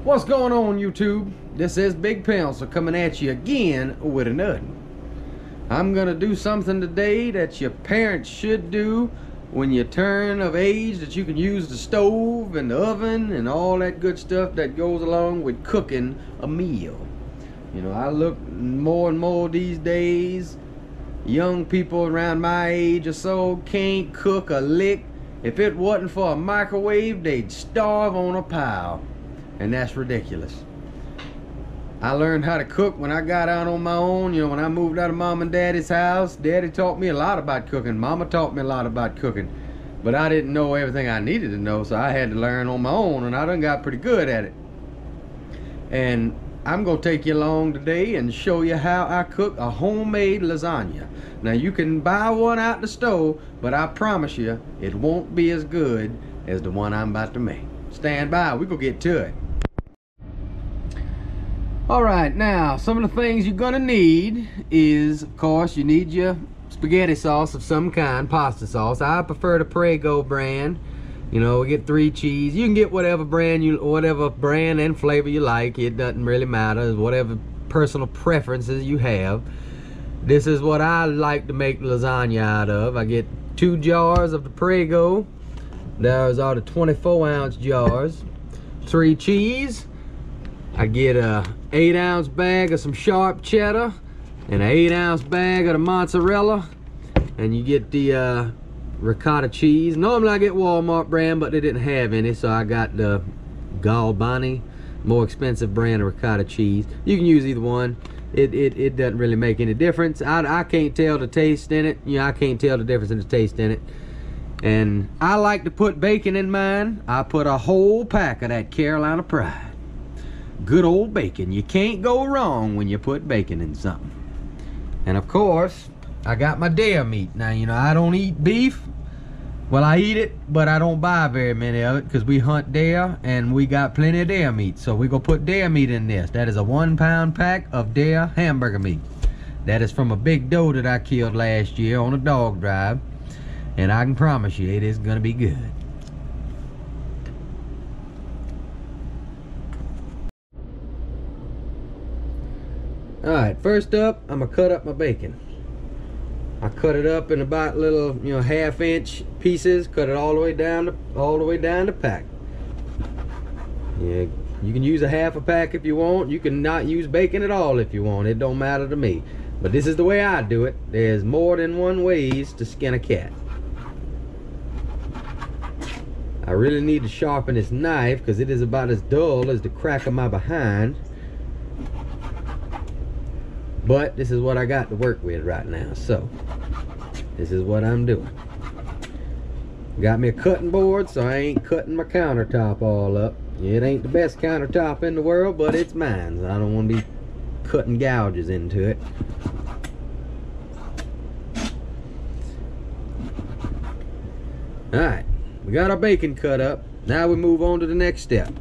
What's going on, YouTube? This is Big Pencil coming at you again with another. I'm gonna do something today that your parents should do when you turn of age, that you can use the stove and the oven and all that good stuff that goes along with cooking a meal. You know, I look more and more these days, young people around my age or so can't cook a lick. If it wasn't for a microwave, they'd starve on a pile. And that's ridiculous. I learned how to cook when I got out on my own. You know, when I moved out of mom and daddy's house, daddy taught me a lot about cooking. Mama taught me a lot about cooking. But I didn't know everything I needed to know, so I had to learn on my own, and I done got pretty good at it. And I'm gonna take you along today and show you how I cook a homemade lasagna. Now, you can buy one out the store, but I promise you it won't be as good as the one I'm about to make. Stand by, we gonna get to it. All right, now some of the things you're gonna need is, of course, you need your spaghetti sauce of some kind, pasta sauce. I prefer the Prego brand. You know, we get 3 cheese. You can get whatever brand and flavor you like. It doesn't really matter. Whatever personal preferences you have. This is what I like to make lasagna out of. I get 2 jars of the Prego. Those are the 24-ounce jars. 3 cheese. I get a 8-ounce bag of some sharp cheddar and an 8-ounce bag of the mozzarella. And you get the ricotta cheese. Normally I get Walmart brand, but they didn't have any, so I got the Galbani, more expensive brand of ricotta cheese. You can use either one. It doesn't really make any difference. I can't tell the taste in it. You know, I can't tell the difference in the taste in it. And I like to put bacon in mine. I put a whole pack of that Carolina Pride. Good old bacon. You can't go wrong when you put bacon in something. And of course, I got my deer meat. Now, you know, I don't eat beef. Well, I eat it, but I don't buy very many of it because we hunt deer and we got plenty of deer meat. So we're going to put deer meat in this. That is a 1-pound pack of deer hamburger meat. That is from a big doe that I killed last year on a dog drive. And I can promise you it is going to be good. Alright, first up, I'm going to cut up my bacon. I cut it up in about little, you know, 1/2-inch pieces. Cut it all the way down the pack. Yeah, you can use a 1/2 pack if you want. You can not use bacon at all if you want. It don't matter to me. But this is the way I do it. There's more than one ways to skin a cat. I really need to sharpen this knife because it is about as dull as the crack of my behind. But this is what I got to work with right now, so this is what I'm doing. Got me a cutting board, so I ain't cutting my countertop all up. It ain't the best countertop in the world, but it's mine, so I don't want to be cutting gouges into it. Alright, we got our bacon cut up. Now we move on to the next step.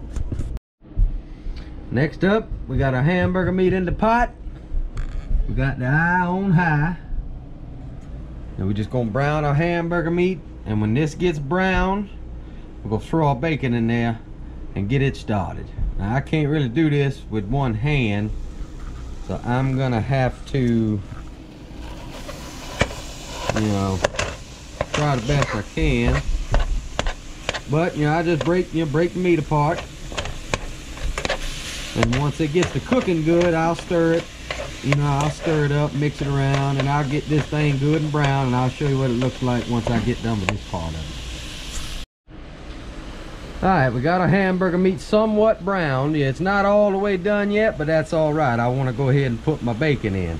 Next up, we got our hamburger meat in the pot. We got the eye on high. And we're just gonna brown our hamburger meat. And when this gets brown, we're gonna throw our bacon in there and get it started. Now, I can't really do this with one hand, so I'm gonna have to, you know, try the best I can. But, you know, I just break the meat apart. And once it gets to cooking good, I'll stir it. You know, I'll stir it up, mix it around, and I'll get this thing good and brown, and I'll show you what it looks like once I get done with this part of it. Alright, we got our hamburger meat somewhat browned. Yeah, it's not all the way done yet, but that's alright. I want to go ahead and put my bacon in.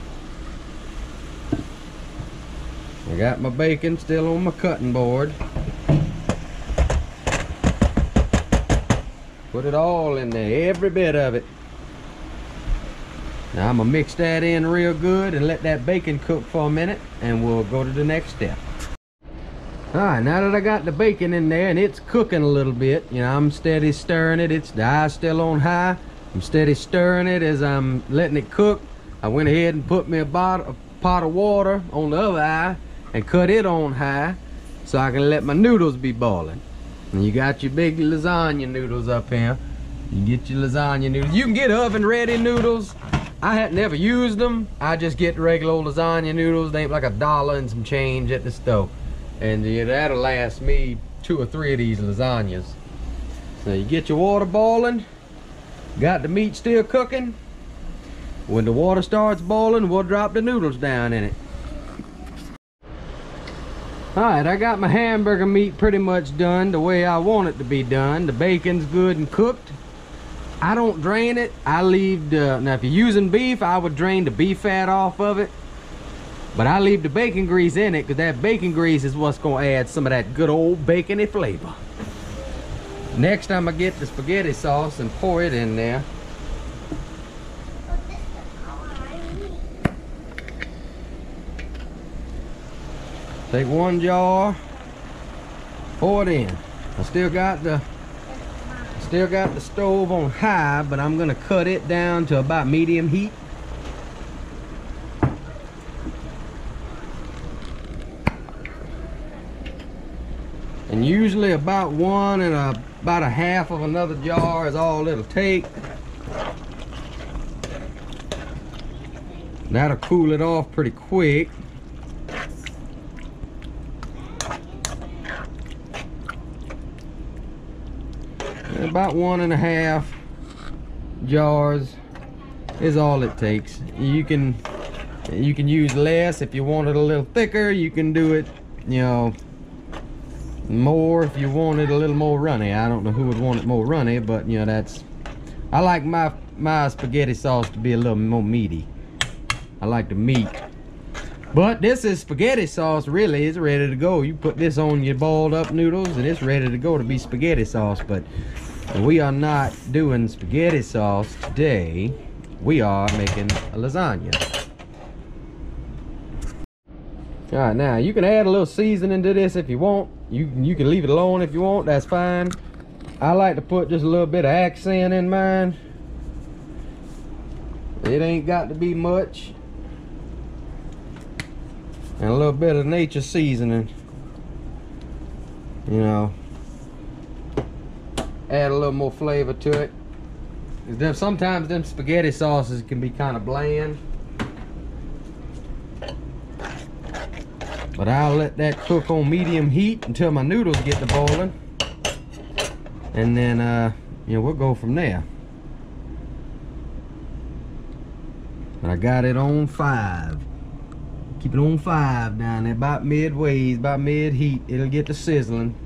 I got my bacon still on my cutting board. Put it all in there, every bit of it. Now I'm gonna mix that in real good and let that bacon cook for a minute, and we'll go to the next step. Alright, now that I got the bacon in there and it's cooking a little bit, you know, I'm steady stirring it. The eye's still on high. I'm steady stirring it as I'm letting it cook. I went ahead and put me a pot of water on the other eye and cut it on high so I can let my noodles be boiling. And you got your big lasagna noodles up here. You get your lasagna noodles. You can get oven ready noodles. I had never used them. I just get regular old lasagna noodles. They ain't like $1 and some change at the store. And yeah, that'll last me 2 or 3 of these lasagnas. So you get your water boiling. Got the meat still cooking. When the water starts boiling, we'll drop the noodles down in it. Alright, I got my hamburger meat pretty much done the way I want it to be done. The bacon's good and cooked. I don't drain it. I leave the, now if you're using beef, I would drain the beef fat off of it. But I leave the bacon grease in it because that bacon grease is what's going to add some of that good old bacony flavor. Next, I'm going to get the spaghetti sauce and pour it in there. Take 1 jar, pour it in. I still got the stove on high, but I'm gonna cut it down to about medium heat. And usually about 1 and about a half of another jar is all it'll take. That'll cool it off pretty quick. About 1 1/2 jars is all it takes. You can use less if you want it a little thicker. You can do it, you know, more if you want it a little more runny. I don't know who would want it more runny, but you know, that's, I like my spaghetti sauce to be a little more meaty. I like the meat. But this is spaghetti sauce, really. It's ready to go. You put this on your boiled up noodles and it's ready to go to be spaghetti sauce. But we are not doing spaghetti sauce today. We are making a lasagna. All right, now you can add a little seasoning to this if you want. You can leave it alone if you want, that's fine. I like to put just a little bit of accent in mine. It ain't got to be much. And a little bit of nature seasoning, you know, add a little more flavor to it. Because sometimes them spaghetti sauces can be kind of bland. But I'll let that cook on medium heat until my noodles get to boiling. And then, you know, we'll go from there. But I got it on 5. Keep it on 5 down there, about midways, about mid-heat. It'll get to sizzling.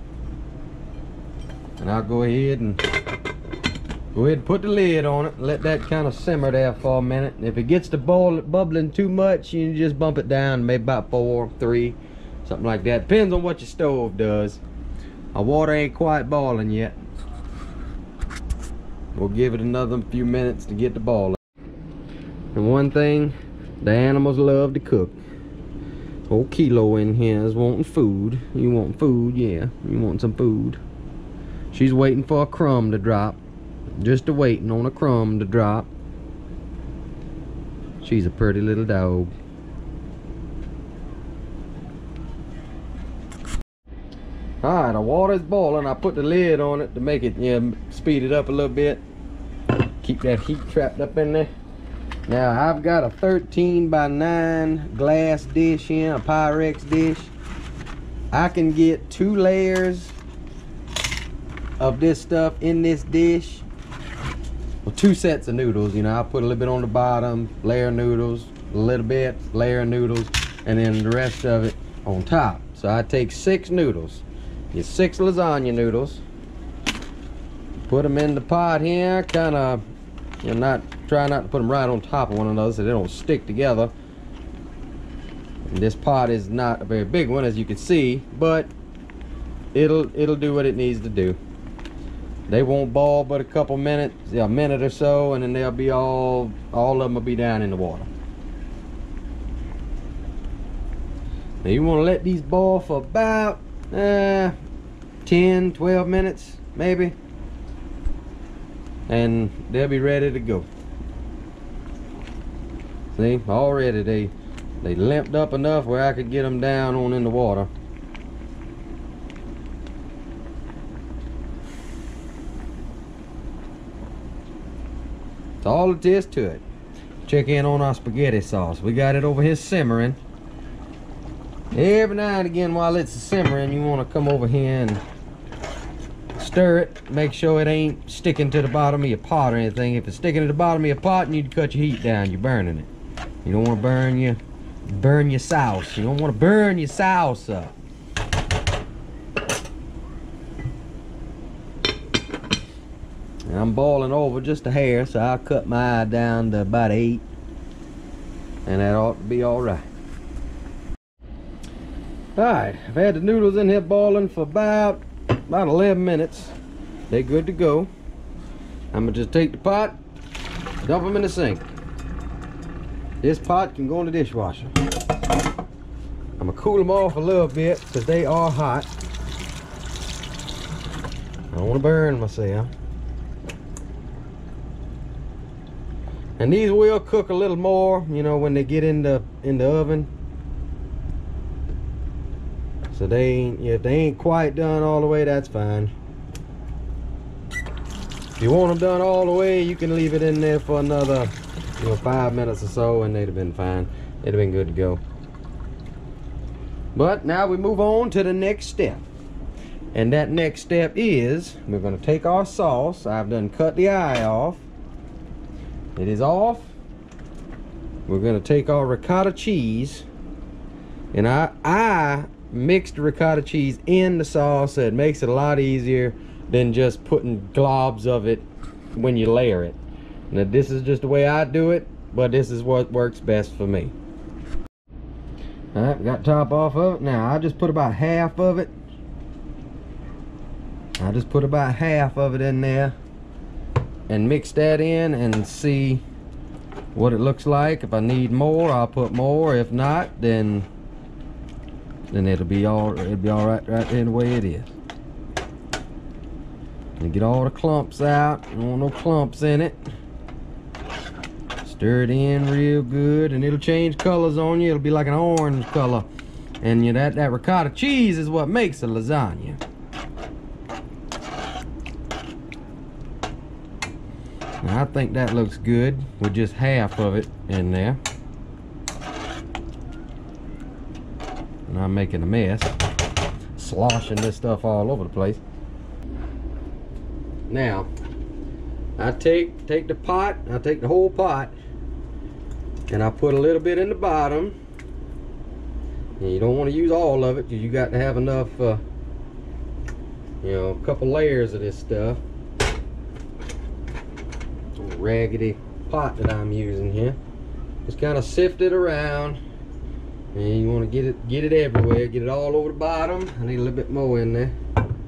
And I'll go ahead and put the lid on it. Let that kind of simmer there for a minute. And if it gets to bubbling too much, you can just bump it down, maybe about 4, 3, something like that. Depends on what your stove does. Our water ain't quite boiling yet. We'll give it another few minutes to get to boiling. And one thing, the animals love to cook. Old Kilo in here is wanting food. You want food? Yeah, you want some food. She's waiting for a crumb to drop. Just waiting on a crumb to drop. She's a pretty little dog. Alright, the water's boiling. I put the lid on it to make it, yeah, speed it up a little bit. Keep that heat trapped up in there. Now I've got a 13 by 9 glass dish here, a Pyrex dish. I can get 2 layers of this stuff in this dish. Well, 2 sets of noodles, you know. I'll put a little bit on the bottom, layer noodles, a little bit, layer noodles, and then the rest of it on top. So I take 6 noodles, get 6 lasagna noodles, put them in the pot here, kind of, you know, try not to put them right on top of one another so they don't stick together. And this pot is not a very big one, as you can see, but it'll do what it needs to do. They won't boil but a couple minutes, a minute or so, and then they'll be all of them will be down in the water. Now you want to let these boil for about 10, 12 minutes maybe, and they'll be ready to go. See, already they limped up enough where I could get them down on in the water. That's all it is to it. Check in on our spaghetti sauce. We got it over here simmering. Every now and again while it's simmering, you want to come over here and stir it. Make sure it ain't sticking to the bottom of your pot or anything. If it's sticking to the bottom of your pot, you need to cut your heat down. You're burning it. You don't want to burn your sauce. You don't want to burn your sauce up. And I'm boiling over just a hair, so I'll cut my eye down to about 8. And that ought to be alright. Alright, I've had the noodles in here boiling for about 11 minutes. They're good to go. I'm gonna just take the pot, dump them in the sink. This pot can go in the dishwasher. I'm gonna cool them off a little bit because they are hot. I don't want to burn myself. And these will cook a little more, you know, when they get in the oven. So if they ain't quite done all the way, that's fine. If you want them done all the way, you can leave it in there for another, 5 minutes or so, and they'd have been fine. They'd have been good to go. But now we move on to the next step. And that next step is, we're gonna take our sauce. I've done cut the eye off. It is off. We're gonna take our ricotta cheese, and I mixed the ricotta cheese in the sauce, so it makes it a lot easier than just putting globs of it when you layer it. Now this is just the way I do it, but this is what works best for me. Alright, got top off of it. Now I just put about half of it. I just put about half of it in there and mix that in and see what it looks like. If I need more, I'll put more. If not, then it'll be all right in the way it is. And get all the clumps out. Don't want no clumps in it. Stir it in real good, and it'll change colors on you. It'll be like an orange color, and that ricotta cheese is what makes a lasagna. Now I think that looks good with just half of it in there. And I'm making a mess, sloshing this stuff all over the place. Now I take the pot, I take the whole pot, and I put a little bit in the bottom. And you don't want to use all of it because you got to have enough, a couple layers of this stuff. Raggedy pot that I'm using here. Just kind of sift it around, and you want to get it everywhere. Get it all over the bottom. I need a little bit more in there.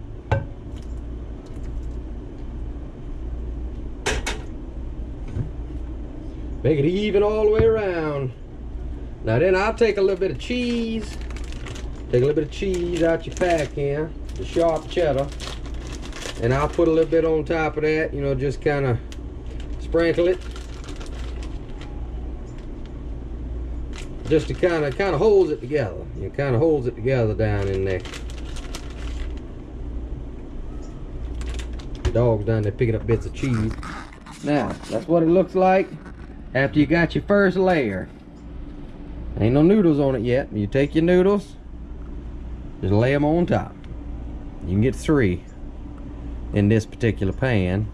Make it even all the way around. Now then I'll take a little bit of cheese. Take a little bit of cheese out your pack here, the sharp cheddar, and I'll put a little bit on top of that. Just kind of sprinkle it, just to kind of holds it together. It kind of holds it together down in there. The dog's down there picking up bits of cheese. Now that's what it looks like after you got your first layer. Ain't no noodles on it yet. You take your noodles, just lay them on top. You can get 3 in this particular pan.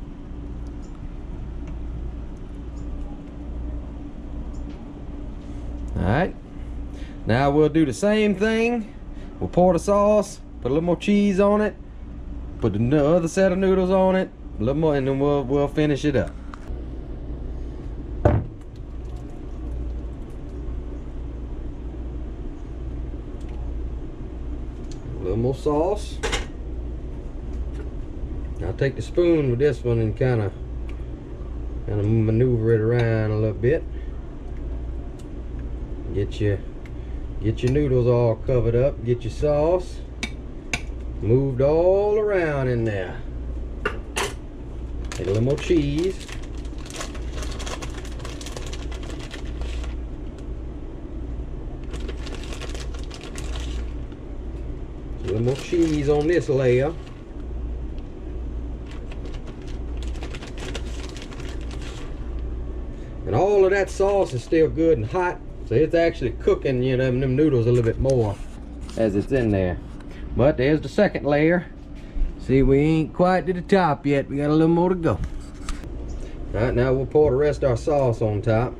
Alright, now we'll do the same thing. We'll pour the sauce, put a little more cheese on it, put the other set of noodles on it, a little more, and then we'll finish it up. A little more sauce. I'll take the spoon with this one and kind of maneuver it around a little bit. Get your noodles all covered up. Get your sauce moved all around in there. Take a little more cheese. A little more cheese on this layer. And all of that sauce is still good and hot, so it's actually cooking, you know, them noodles a little bit more as it's in there. But there's the second layer. See, we ain't quite to the top yet. We got a little more to go. All right, now we'll pour the rest of our sauce on top.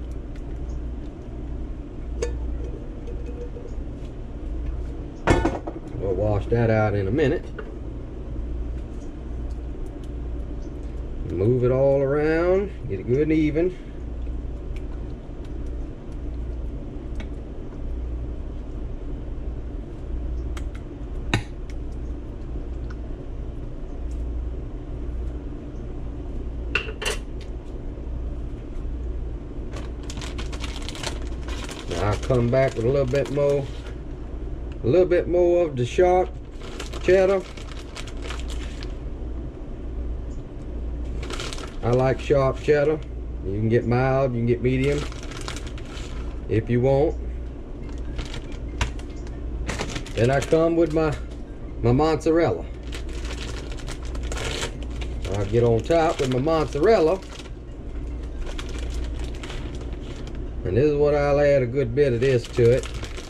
We'll wash that out in a minute. Move it all around, get it good and even. Now I'll come back with a little bit more of the sharp cheddar. I like sharp cheddar. You can get mild, you can get medium if you want. Then I come with my mozzarella. I'll get on top with my mozzarella. And this is what I'll add a good bit of this to it.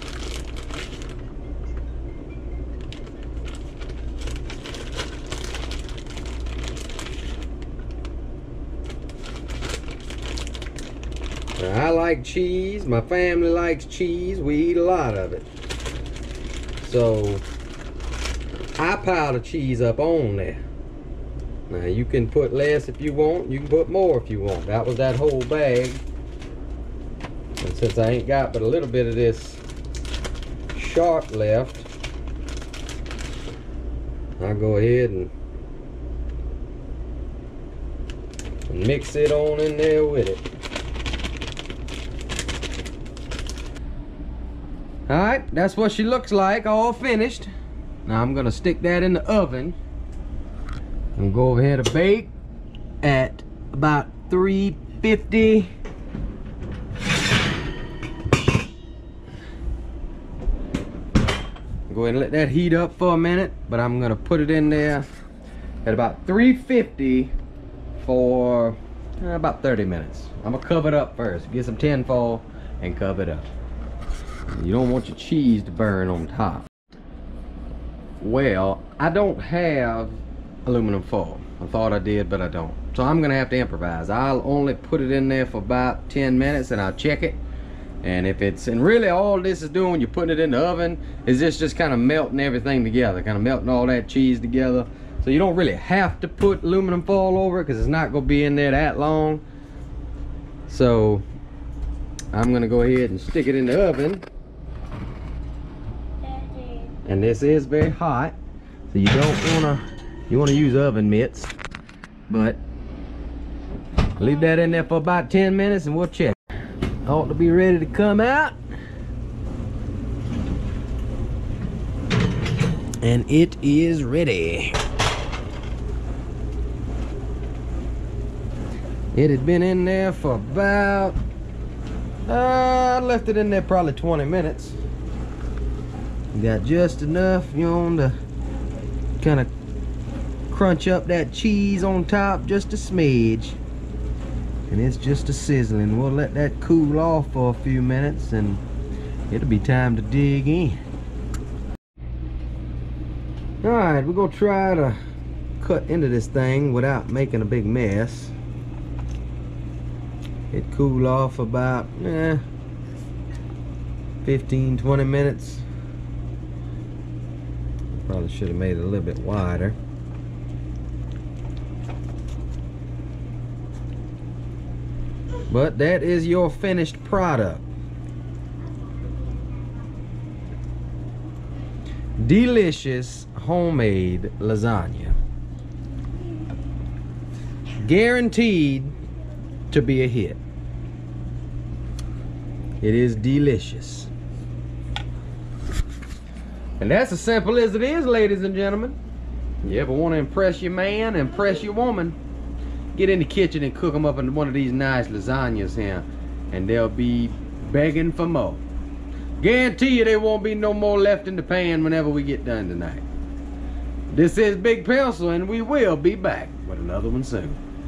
Now, I like cheese. My family likes cheese. We eat a lot of it. So I pile the cheese up on there. Now you can put less if you want. You can put more if you want. That was that whole bag. And since I ain't got but a little bit of this sharp left, I'll go ahead and mix it on in there with it. Alright, that's what she looks like, all finished. Now I'm gonna stick that in the oven and go over here to bake at about 350. Go ahead and let that heat up for a minute, but I'm gonna put it in there at about 350 for about 30 minutes. I'm gonna cover it up first. Get some tinfoil and cover it up. You don't want your cheese to burn on top. Well, I don't have aluminum foil. I thought I did, but I don't. So I'm gonna have to improvise. I'll only put it in there for about 10 minutes and I'll check it. And if it's, and really all this is doing when you're putting it in the oven is just kind of melting everything together, kind of melting all that cheese together. So you don't really have to put aluminum foil over it because it's not gonna be in there that long. So I'm gonna go ahead and stick it in the oven. And this is very hot, so you don't wanna use oven mitts, but leave that in there for about 10 minutes and we'll check. Ought to be ready to come out. And it is ready. It had been in there for about, I left it in there probably 20 minutes. Got just enough, you know, to kind of crunch up that cheese on top just a smidge. And it's just a sizzling. We'll let that cool off for a few minutes and it'll be time to dig in. Alright, we're gonna try to cut into this thing without making a big mess. It cooled off about 15-20 minutes. Probably should have made it a little bit wider. But that is your finished product. Delicious homemade lasagna. Guaranteed to be a hit. It is delicious. And that's as simple as it is, ladies and gentlemen. You ever want to impress your man, impress your woman, get in the kitchen and cook them up in one of these nice lasagnas here, and they'll be begging for more. Guarantee you there won't be no more left in the pan whenever we get done tonight. This is Big Pencil, and we will be back with another one soon.